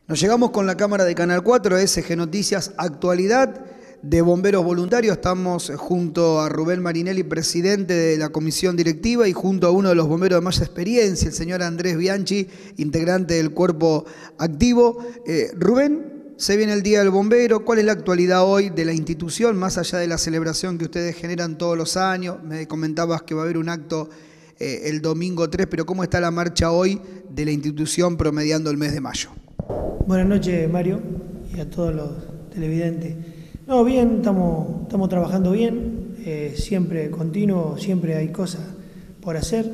Nos llegamos con la cámara de Canal 4, SG Noticias, actualidad de bomberos voluntarios. Estamos junto a Rubén Marinelli, presidente de la comisión directiva, y junto a uno de los bomberos de más experiencia, el señor Andrés Bianchi, integrante del cuerpo activo. Rubén, se viene el Día del Bombero. ¿Cuál es la actualidad hoy de la institución, más allá de la celebración que ustedes generan todos los años? Me comentabas que va a haber un acto el domingo 3, pero ¿cómo está la marcha hoy de la institución promediando el mes de mayo? Buenas noches, Mario, y a todos los televidentes. No, bien, estamos trabajando bien, siempre continuo, siempre hay cosas por hacer.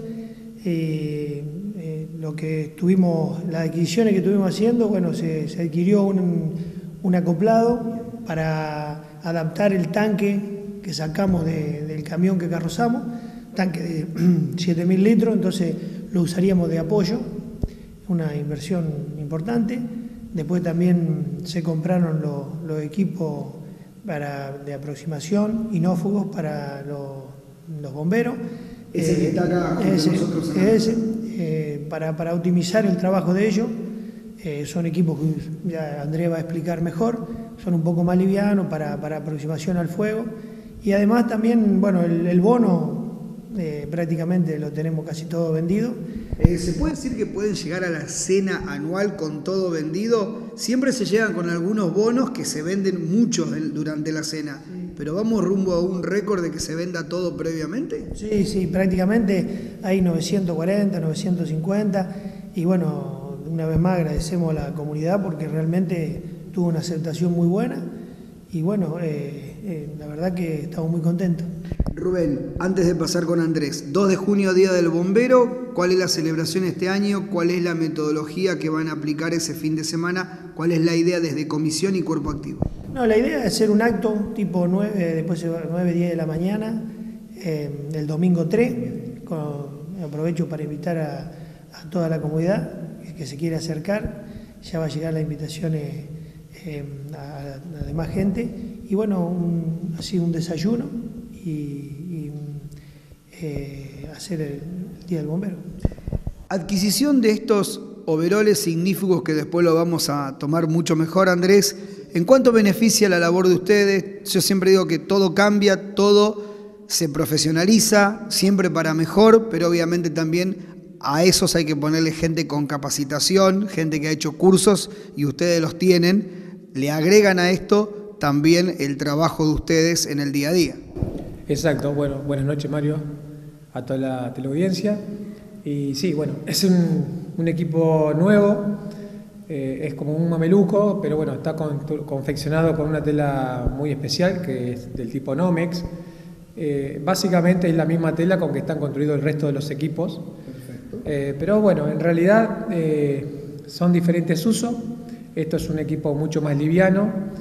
Lo que las adquisiciones que estuvimos haciendo, bueno, se adquirió un acoplado para adaptar el tanque que sacamos del camión que carrozamos, tanque de 7.000 litros, entonces lo usaríamos de apoyo, una inversión importante. Después también se compraron los equipos de aproximación, inófugos para los bomberos. Ese que está acá con nosotros. Para optimizar el trabajo de ellos. Son equipos que ya Andrés va a explicar mejor, son un poco más livianos para aproximación al fuego. Y además también, bueno, el bono prácticamente lo tenemos casi todo vendido. ¿Se puede decir que pueden llegar a la cena anual con todo vendido? Siempre se llegan con algunos bonos que se venden muchos durante la cena, pero ¿vamos rumbo a un récord de que se venda todo previamente? Sí, prácticamente hay 940, 950, y bueno, una vez más agradecemos a la comunidad porque realmente tuvo una aceptación muy buena, y bueno, la verdad que estamos muy contentos. Rubén, antes de pasar con Andrés, 2 de junio, Día del Bombero, ¿cuál es la celebración este año? ¿Cuál es la metodología que van a aplicar ese fin de semana? ¿Cuál es la idea desde comisión y cuerpo activo? No, la idea es hacer un acto tipo 9, después 9, 10 de la mañana, el domingo 3, aprovecho para invitar a toda la comunidad que se quiera acercar, ya va a llegar la invitación a la demás gente, y bueno, así un desayuno, y hacer el Día del Bombero. Adquisición de estos overoles signíficos que después lo vamos a tomar mucho mejor, Andrés. ¿En cuánto beneficia la labor de ustedes? Yo siempre digo que todo cambia, todo se profesionaliza, siempre para mejor, pero obviamente también a esos hay que ponerle gente con capacitación, gente que ha hecho cursos, y ustedes los tienen. Le agregan a esto también el trabajo de ustedes en el día a día. Exacto, bueno, buenas noches, Mario, a toda la teleaudiencia. Y sí, bueno, es un equipo nuevo, es como un mameluco, pero bueno, está confeccionado con una tela muy especial que es del tipo Nomex. Básicamente es la misma tela con que están construidos el resto de los equipos. Pero bueno, en realidad son diferentes usos. Esto es un equipo mucho más liviano.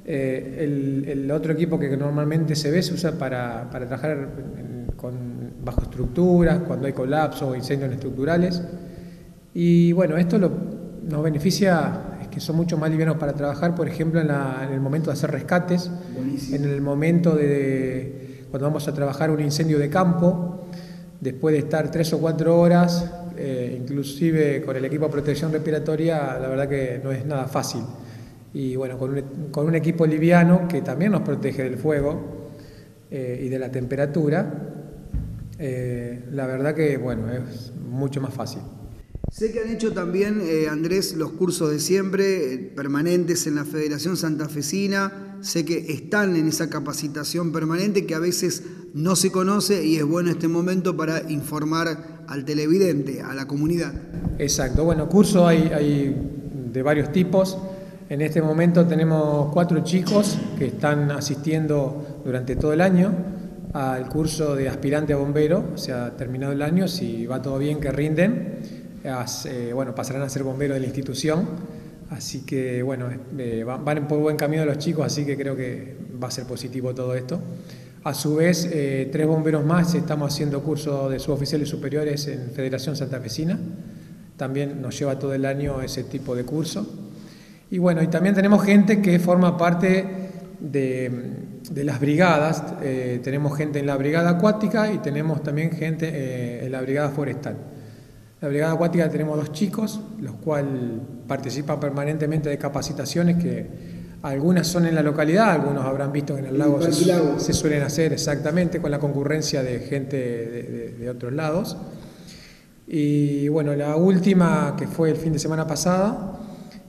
El otro equipo que normalmente se ve se usa para trabajar bajo estructuras, cuando hay colapsos o incendios estructurales. Y bueno, esto nos beneficia, es que son mucho más livianos para trabajar, por ejemplo, en el momento de hacer rescates. Buenísimo. En el momento cuando vamos a trabajar un incendio de campo, después de estar 3 o 4 horas, inclusive con el equipo de protección respiratoria, la verdad que no es nada fácil. Y bueno, con un equipo liviano que también nos protege del fuego y de la temperatura, la verdad que bueno, es mucho más fácil. Sé que han hecho también, Andrés, los cursos de siempre, permanentes en la Federación Santafesina. Sé que están en esa capacitación permanente que a veces no se conoce, y es bueno este momento para informar al televidente, a la comunidad. Exacto, bueno, cursos hay de varios tipos. En este momento tenemos 4 chicos que están asistiendo durante todo el año al curso de aspirante a bombero, o sea, terminado el año, si va todo bien, que rinden, bueno, pasarán a ser bomberos de la institución, así que bueno, van por buen camino los chicos, así que creo que va a ser positivo todo esto. A su vez, 3 bomberos más estamos haciendo cursos de suboficiales superiores en Federación Santafesina, también nos lleva todo el año ese tipo de curso. Y bueno, y también tenemos gente que forma parte de las brigadas. Tenemos gente en la brigada acuática y tenemos también gente en la brigada forestal. La Brigada Acuática tenemos 2 chicos, los cuales participan permanentemente de capacitaciones que algunas son en la localidad, algunos habrán visto que en el lago se suelen hacer exactamente con la concurrencia de gente de otros lados. Y bueno, la última, que fue el fin de semana pasada,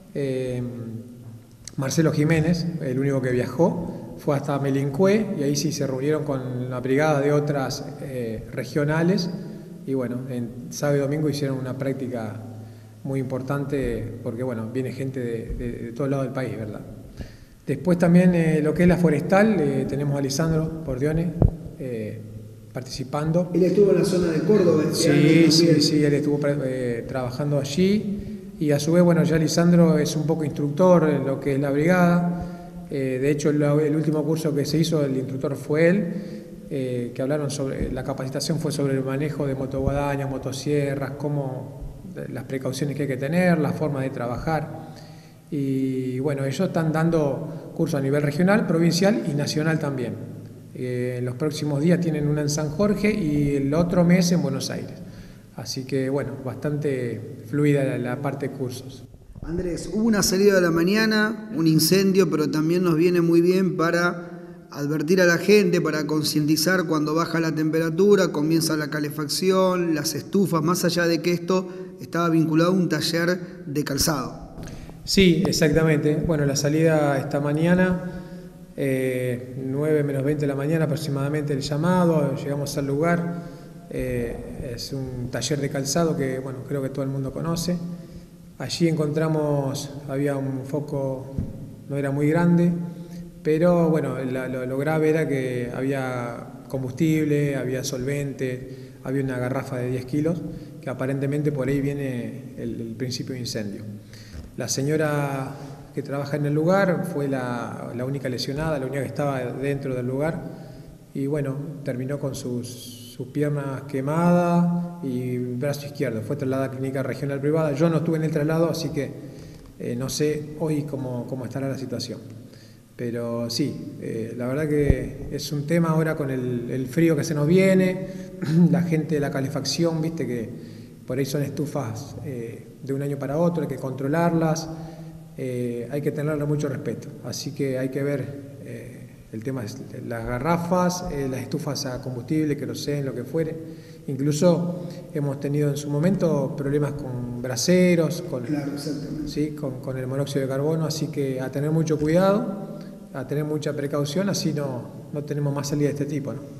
Marcelo Jiménez, el único que viajó, fue hasta Melincué y ahí sí se reunieron con la brigada de otras regionales y bueno, en sábado y domingo hicieron una práctica muy importante porque bueno, viene gente de todo lado del país, ¿verdad? Después también lo que es la forestal, tenemos a Lisandro Pordione participando. Él estuvo en la zona de Córdoba. Sí, él estuvo trabajando allí y a su vez, bueno, ya Lisandro es un poco instructor en lo que es la brigada. De hecho, el último curso que se hizo, el instructor fue él, que hablaron sobre, la capacitación fue sobre el manejo de motoguadañas, motosierras, las precauciones que hay que tener, la forma de trabajar. Y bueno, ellos están dando cursos a nivel regional, provincial y nacional también. En los próximos días tienen una en San Jorge y el otro mes en Buenos Aires. Así que bueno, bastante fluida la parte de cursos. Andrés, hubo una salida de la mañana, un incendio, pero también nos viene muy bien para advertir a la gente, para concientizar cuando baja la temperatura, comienza la calefacción, las estufas, más allá de que esto estaba vinculado a un taller de calzado. Sí, exactamente. Bueno, la salida esta mañana, 9 menos 20 de la mañana aproximadamente el llamado, llegamos al lugar, es un taller de calzado que bueno, creo que todo el mundo conoce. Allí encontramos, había un foco, no era muy grande, pero bueno, lo grave era que había combustible, había solvente, había una garrafa de 10 kilos, que aparentemente por ahí viene el principio de incendio. La señora que trabaja en el lugar fue la única lesionada, la única que estaba dentro del lugar, y bueno, terminó con sus piernas quemadas y brazo izquierdo. Fue trasladada a clínica regional privada. Yo no estuve en el traslado, así que no sé hoy cómo estará la situación. Pero sí, la verdad que es un tema ahora con el frío que se nos viene, la gente de la calefacción, viste que por ahí son estufas de un año para otro, hay que controlarlas, hay que tenerle mucho respeto. Así que hay que ver el tema de las garrafas, las estufas a combustible, queroseno, lo que fuere. Incluso hemos tenido en su momento problemas con braseros, ¿sí? con el monóxido de carbono, así que a tener mucho cuidado, a tener mucha precaución, así no tenemos más salida de este tipo, ¿no?